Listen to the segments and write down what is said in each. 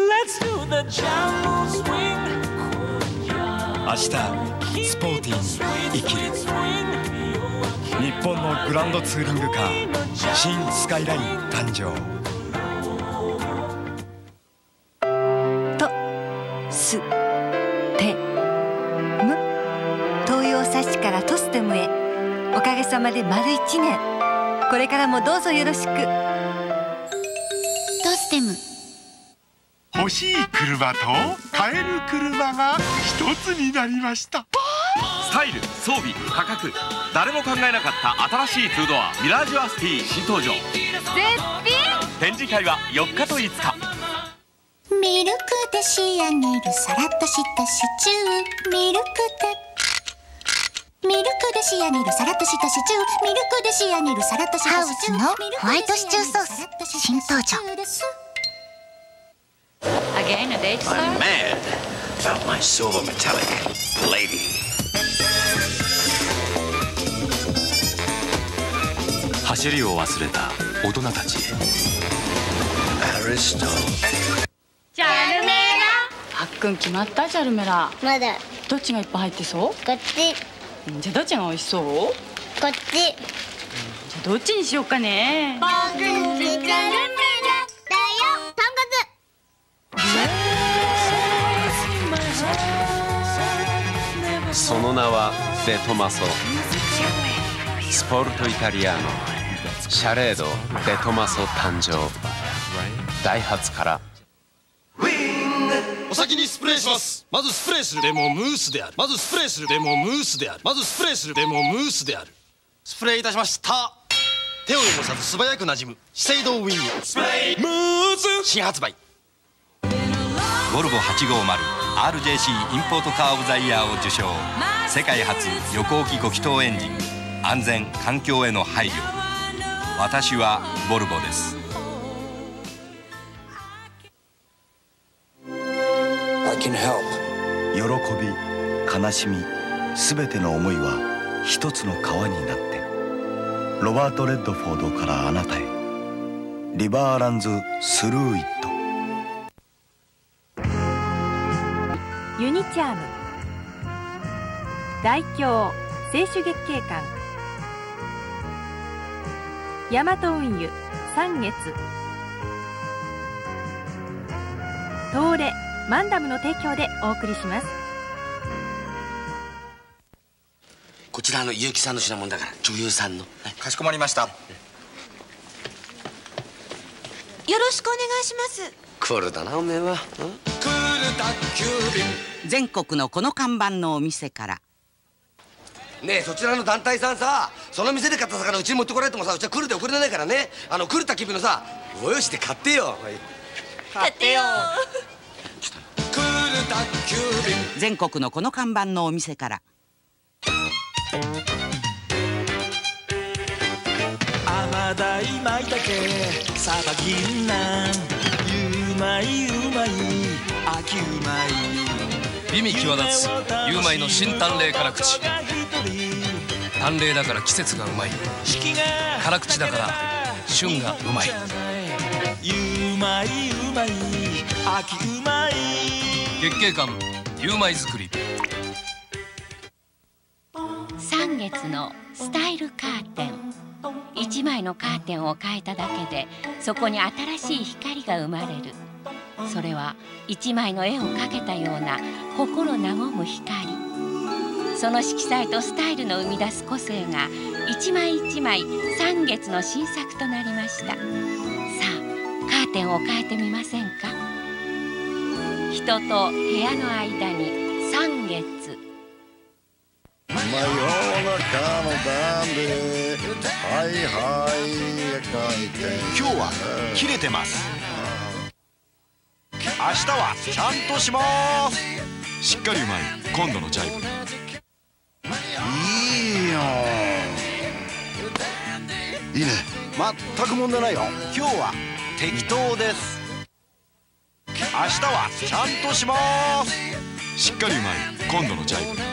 明日スポーティーに生きる。日本のグランドツーリングカー新スカイライン誕生。 とすてむ東洋冊子からトステムへ、おかげさまで丸1年。これからもどうぞよろしく。 トステム。 欲しい車と買える車が一つになりました。 スタイル、装備、価格、誰も考えなかった新しい2ドアミラージュアスティ新登場。 絶品。 展示会は4日と5日。 ミルクで仕上げるサラッとしたシチュー。ミルクで仕上げるサラッとしたシチュー。ミルクで仕上げるサラッとしたシチュー。ハウスのホワイトシチューソース新登場。 Again, a date star? I'm mad about my silver metallic lady. 走りを忘れた大人たちへ。 アリスト。 チャルメラ。はっくん決まった？チャルメラ。 まだ。 どっちがいっぱい入ってそう？ こっち。 じゃあどっちが美味しそう？ こっち。 じゃあどっちにしようかね。 僕チャルメラだよ。とんかつ。その名はデトマソ。スポルトイタリアーノシャレードデトマソ誕生。ダイハツから。 お先にスプレーします。まずスプレーする。でもムースである。まずスプレーする。でもムースである。まずスプレーする。でもムースである。スプレーいたしました。手を汚さず素早くなじむ資生堂ウィングスプレームース新発売。 ボルボ 850RJC インポートカーオブザイヤーを受賞。世界初横置き5気筒エンジン。安全環境への配慮。私はボルボです。 I can help. 喜び、悲しみ、すべての思いは一つの川になって。ロバート・レッドフォードからあなたへ。リバーランズ・スルー・イット。 ユニチャーム、大京清酒月桂冠、ヤマト運輸三月、東レマンダムの提供でお送りします。 こちら結城さんの品物だから、女優さんの。 かしこまりました。よろしくお願いします。 クールだなおめえは。 全国のこの看板のお店から。 ねえ、そちらの団体さんさ、その店で買った魚うちに持ってこられてもさ、うちはクールで送れないからね。クールた気分のさ、ご用意して買ってよ。 買ってよ。 全国のこの看板のお店から。 甘鯛まいたけサバ銀杏、ゆうまいうまい秋うまい。 美味際立つゆうまいの新淡麗辛口。淡麗だから季節がうまい、辛口だから旬がうまい。 ゆうまいうまい秋うまい。 月桂冠ゆうまい作り。 3月のスタイルカーテン。1枚のカーテンを変えただけでそこに新しい光が生まれる。それは1枚の絵を描けたような心和む光。その色彩とスタイルの生み出す個性が一枚一枚3月の新作となりました。さあカーテンを変えてみませんか。人と部屋の間に3月。 真夜中のダンデはいはい回転。 今日は切れてます。明日はちゃんとします。 しっかりうまい今度のジャイブ。 いいよ。いいね。全く問題ないよ。 今日は適当です。明日はちゃんとします。 しっかりうまい今度のジャイブ。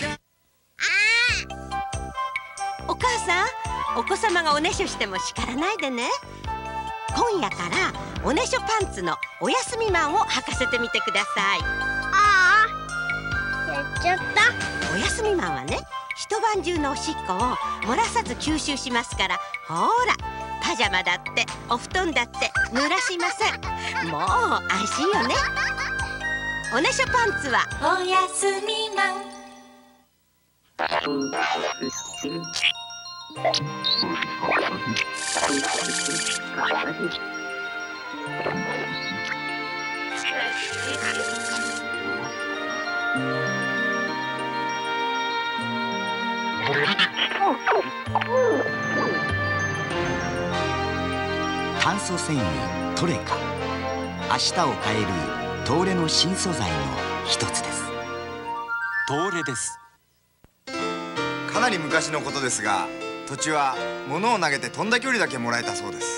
お母さん、お子様がおねしょしても叱らないでね。今夜からおねしょパンツのおやすみマンを履かせてみてください。 ああ、やっちゃった。 おやすみマンはね、一晩中のおしっこを漏らさず吸収しますから、ほらパジャマだってお布団だって濡らしません。もう安心よね。おねしょパンツはおやすみマン。 炭素繊維トレカ、明日を変える東レの新素材の一つです。 東レです。 かなり昔のことですが、土地は物を投げて飛んだ距離だけもらえたそうです。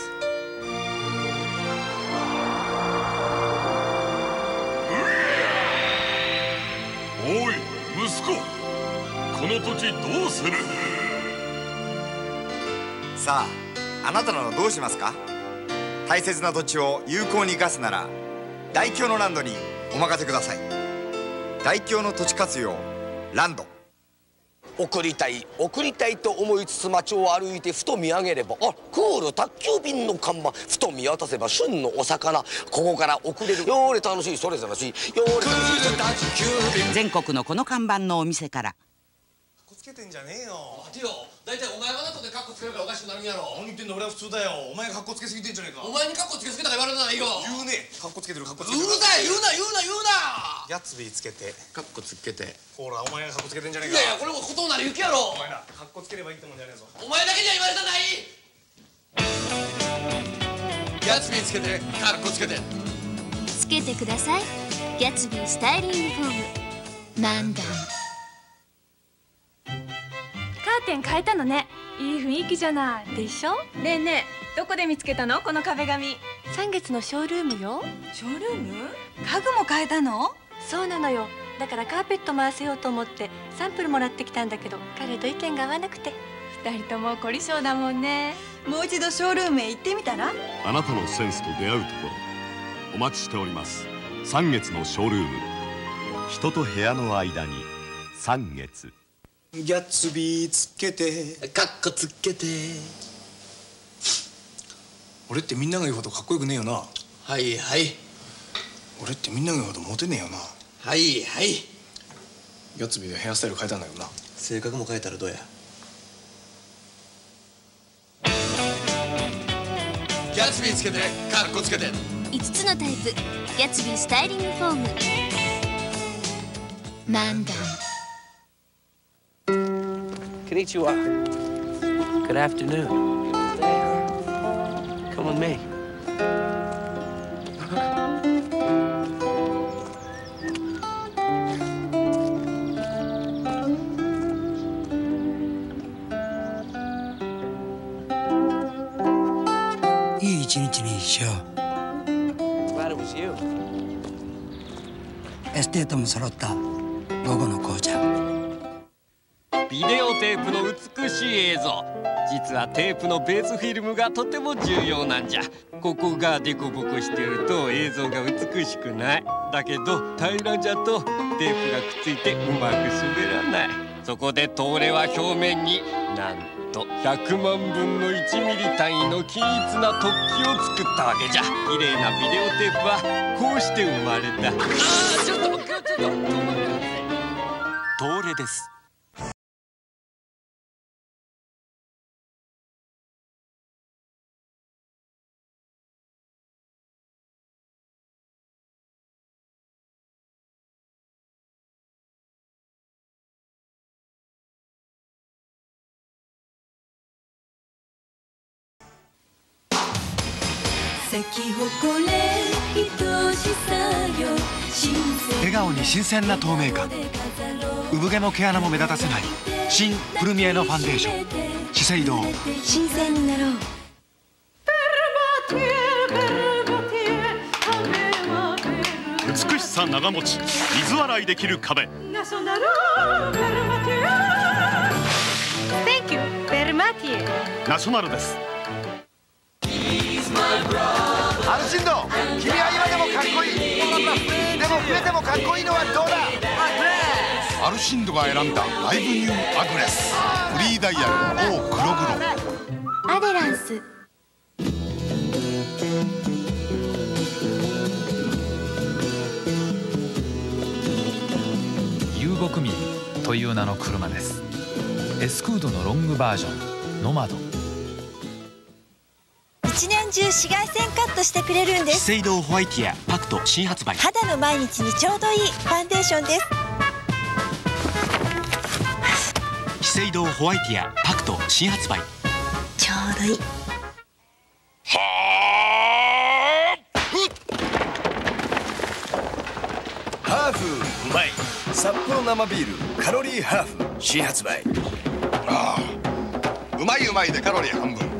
おい息子、この土地どうする？ さあ、あなたならどうしますか？大切な土地を有効に生かすなら大京のランドにお任せください。大京の土地活用ランド。 送りたいと思いつつ街を歩いてふと見上げれば、あ、クール宅急便の看板。ふと見渡せば旬のお魚。ここから送れるより楽しい、それぞれしいより楽しい宅急便。 全国のこの看板のお店から。 かっこつけてんじゃねえよ。 待てよ、大体お前がだとでカッコつけるからおかしくなるんやろ。 何言ってんの、俺は普通だよ。お前がかっこつけすぎてんじゃねえか。 お前にカッコつけすぎたら言われたらいいよ。 言うね。かっこつけてる、かっこつうるけてる。 さい、言うな。 ギャッツビーつけてカッコつけて。 ほら、お前がかっこつけてんじゃねえいか。 やいや、これもことなり行きやろ。 お前な、かっこつければいいってもんじゃねえぞ。 お前だけじゃ言われたない。ギャッツビーつけてカッコつけて。 つけてください。ギャツビースタイリングフォーム漫談。 カーテン変えたのね。いい雰囲気じゃない。 でしょ。ねえねえ、どこで見つけたのこの壁紙。3月のショールームよ。 ショールーム？家具も変えたの？ そうなのよ。だからカーペット回せようと思ってサンプルもらってきたんだけど、彼と意見が合わなくて。 2人とも凝り性だもんね。もう一度ショールームへ行ってみたら？ あなたのセンスと出会うところお待ちしております。3月のショールーム、人と部屋の間に3月。 ギャッツビーつけてカッコつけて。 俺ってみんなが言うほどかっこよくねえよな。 はいはい。 俺ってみんなが言うほどモテねえよな。 はいはい。 ギャッツビーでヘアスタイル変えたんだよな。 性格も変えたらどうや。ギャッツビーつけてカッコつけて。 5つのタイプギャツビースタイリングフォーム漫談。 Konnichiwa. Good afternoon. Come with me. いい一日にしよう。 Glad it was you. エステートも揃った午後の紅茶。 ビデオテープの美しい映像。実はテープのベースフィルムがとても重要なんじゃ。ここがデコボコしてると映像が美しくない。だけど平らじゃとテープがくっついてうまく滑らない。そこで東レは表面になんと100万分の1ミリ単位の均一な突起を作ったわけじゃ。綺麗なビデオテープはこうして生まれた。ちょっと待って、東レです。 笑顔に新鮮な透明感、産毛も毛穴も目立たせない新プルミエのファンデーション資生堂。 新鮮になろう。 美しさ長持ち、水洗いできる壁。 Thank you, ベルマティエ。 ナショナルです。 安心だ。 かっこいいのはどうだ。 アルシンドが選んだライブニューアグレス。フリーダイヤル O 黒黒。 アデランス。 遊牧民という名の車です。エスクードのロングバージョンノマド。 一年中紫外線カットしてくれるんです。 資生堂ホワイティアパクト新発売。 肌の毎日にちょうどいいファンデーションです。 資生堂ホワイティアパクト新発売。 ちょうどいい。 ハーフうまい。札幌生ビールカロリーハーフ新発売。 ああ、うまいうまいでカロリー半分。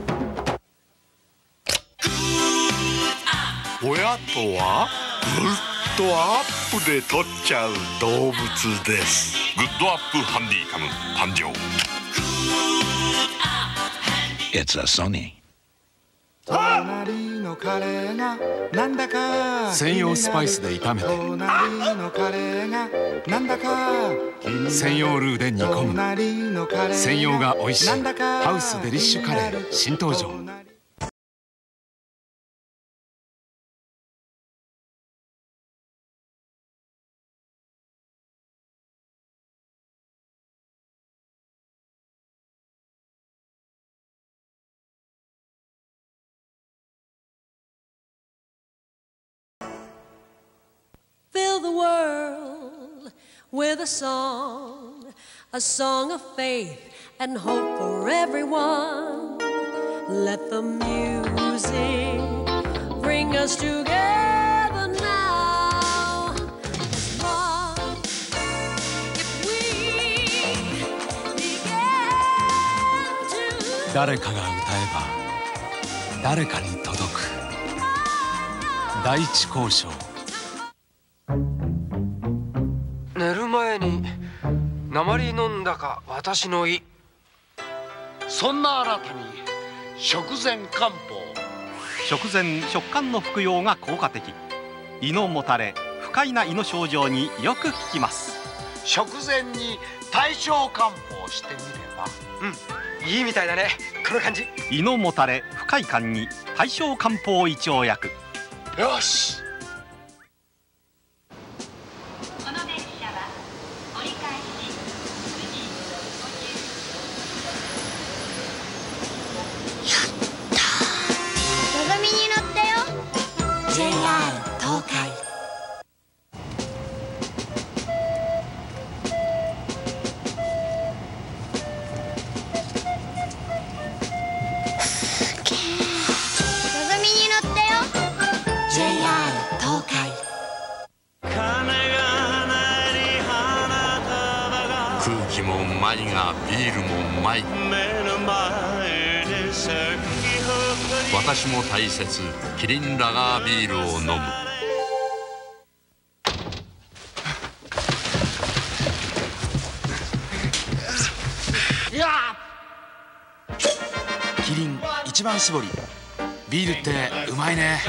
親とはグッドアップで取っちゃう動物です。グッドアップハンディカム誕生。It's a Sony。 隣のカレーがなんだか専用スパイスで炒めて、 隣のカレーがなんだか専用ルーで煮込む。専用が美味しいハウスデリッシュカレー新登場。 Fill the world with a song of faith and hope for everyone. Let the music bring us together now. If we began to 誰かが歌えば誰かに届く。第一交渉。 寝る前に鉛飲んだか私の胃。 そんなあなたに食前漢方。 食前食感の服用が効果的。胃のもたれ不快な胃の症状によく効きます。 食前に大正漢方してみれば。 いいみたいだねこの感じ。 胃のもたれ不快感に大正漢方胃腸薬。 よし。 空気もうまいがビールもうまい。私も大切キリンラガービールを飲む。 キリン一番搾り。ビールってうまいね。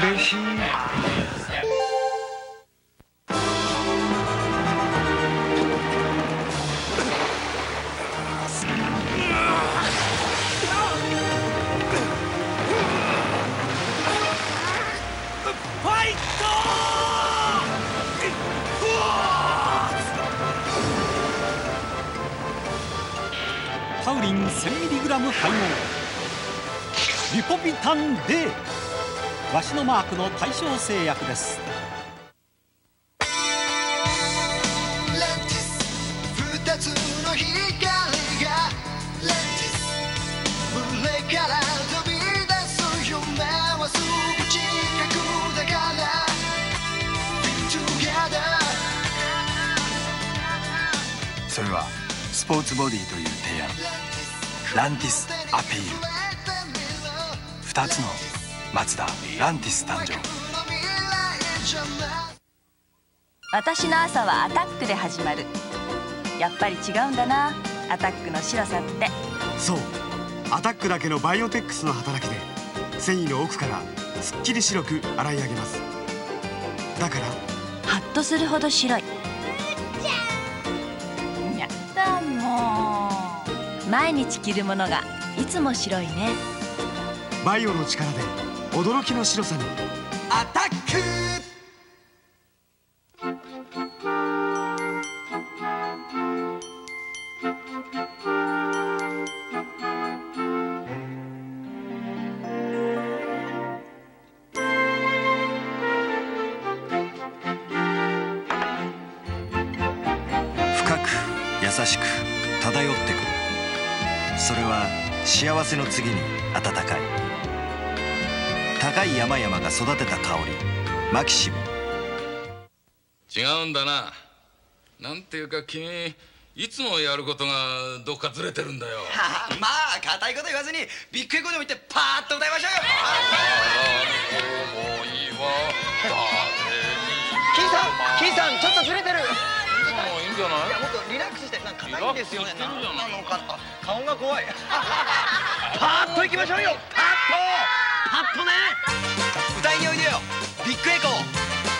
タウリン 1000mg 配合。リポビタン D。 わしのマークの大正製薬です。 二つの光が胸から飛び出す夢はすぐ近くだから Be together。 それはスポーツボディという提案。ランティスアピール。2つのマツダランティス誕生。 私の朝はアタックで始まる。やっぱり違うんだな、アタックの白さって。 そう、アタックだけのバイオテックスの働きで繊維の奥からすっきり白く洗い上げます。だからハッとするほど白い。やったもう。毎日着るものがいつも白いね。 バイオの力で驚きの白さに。 アタック。 深く優しく漂ってくる。それは幸せの次に温かい。高い山々が育てた香り。マキシム。 違うんだな。なんていうか君いつもやることがどっかずれてるんだよ。 まあ固いこと言わずにビッグエコでも言ってパーッと歌いましょうよ。 金さんちょっとずれてる。 いいんじゃない？ いやもっとリラックスして、なんか硬いんですよね。なんなのかな。顔が怖い。パーッといきましょうよ。パッとね。 歌いにおいでよビッグエコー。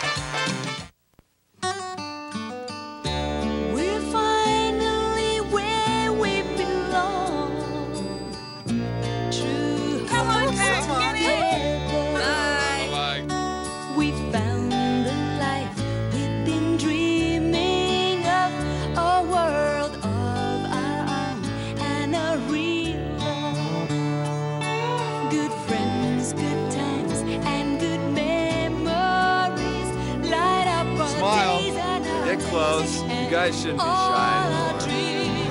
Get close. You guys shouldn't be shy anymore.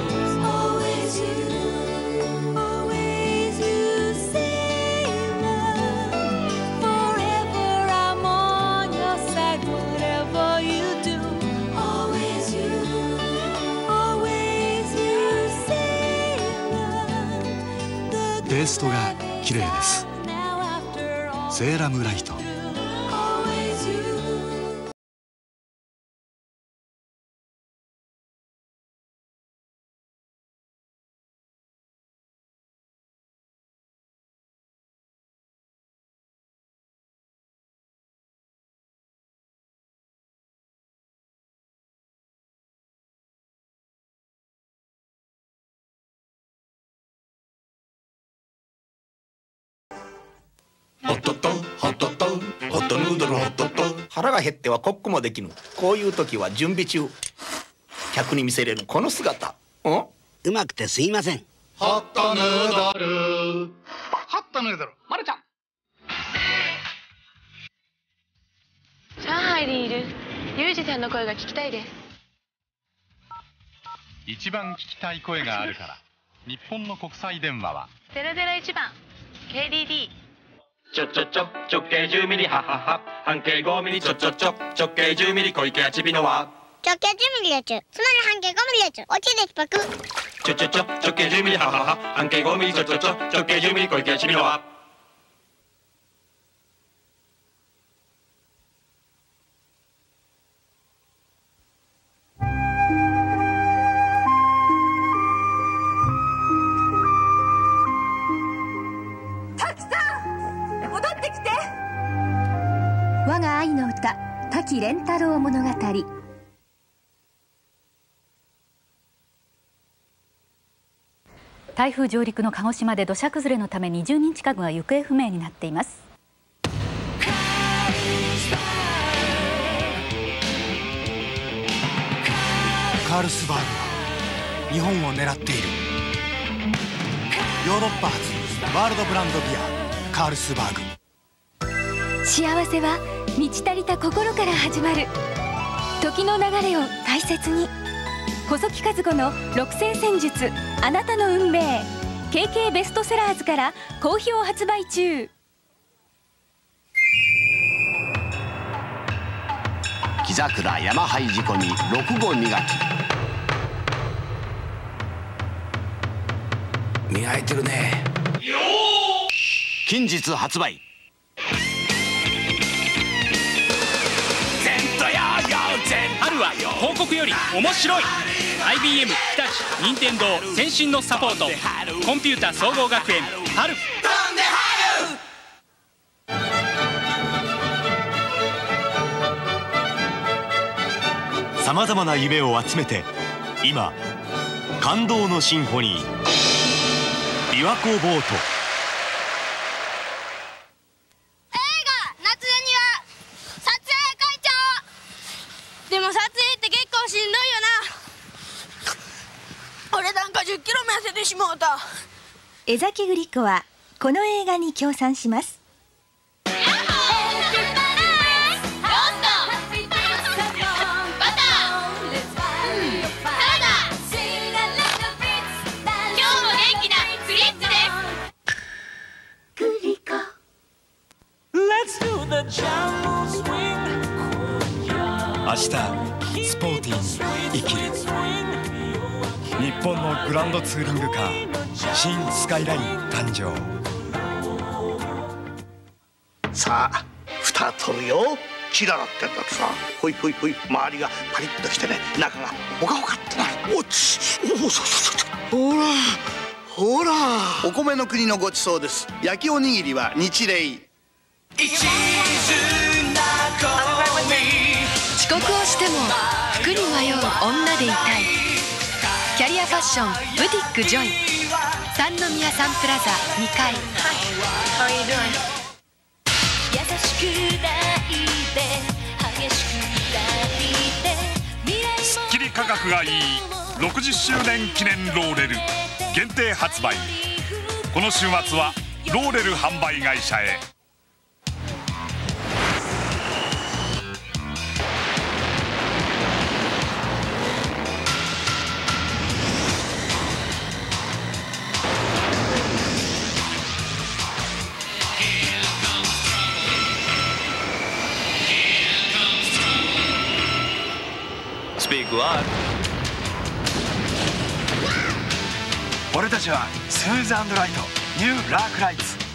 「テイストが綺麗です」「セーラムライト」。 ホットトホットトホットヌードルホットト。腹が減ってはコックもできぬ。こういう時は準備中。客に見せれるこの姿。 うまくてすいません。 ホットヌードル。 ホットヌードル。まるちゃん。 上海にいるユージさんの声が聞きたいです。 一番聞きたい声があるから。日本の国際電話は 001番 KDD。 直径10ミリははは、半径5ミリ直径10ミリ小池八美のは直径10ミリやつ、つまり半径5ミリやつ、落ちですパク。 直径10ミリははは、半径5ミリ直径10ミリ小池八美のは我が愛の歌滝廉太郎物語。台風上陸の鹿児島で土砂崩れのため20人近くが行方不明になっています。 カールスバーグは日本を狙っている。ヨーロッパ発ワールドブランドビアカールスバーグ。 幸せは満ち足りた心から始まる。時の流れを大切に。細木数子の六星占術あなたの運命 KK ベストセラーズから好評発売中。 木桜山灰仕込み6号磨き。 磨いてるね。 近日発売。 春は広告より面白い。 IBM 日立任天堂先進のサポート。コンピュータ総合学園春。 さまざまな夢を集めて今感動のシンフォニー琵琶湖ボート。 映画夏には撮影会長。でも撮影って結構しんどいよな。俺なんか10キロも痩せてしもうた。 江崎グリコはこの映画に協賛します。 明日スポーティーに生きる。日本のグランドツーリングカー新スカイライン誕生。 さあ蓋取るよ。キララってんだってさ、ほいほいほい、周りがパリッとしてね、中がほかほかってなる。おそうほらほら、お米の国のごちそうです。焼きおにぎりは日霊。 遅刻をしても服に迷う女でいたい。キャリアファッションブティックジョイ、三宮サンプラザ2階。 スッキリ価格がいい60周年記念ローレル限定発売。この週末はローレル販売会社へ。 俺たちはスムーズ&ライトニューラークライツ。